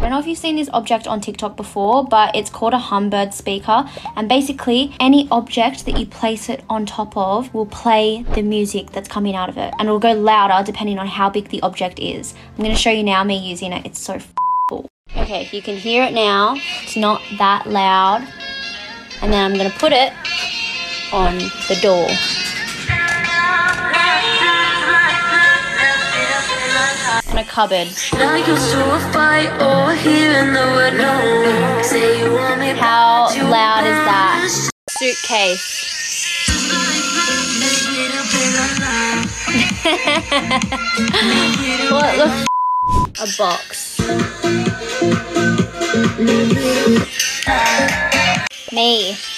don't know if you've seen this object on TikTok before, but it's called a hummingbird speaker. And basically, any object that you place it on top of will play the music that's coming out of it. And it'll go louder depending on how big the object is. I'm going to show you now me using it. It's so cool. Okay, you can hear it now. It's not that loud. And then I'm going to put it on the door. In a cupboard. How loud is that? Suitcase. What the a box. Me.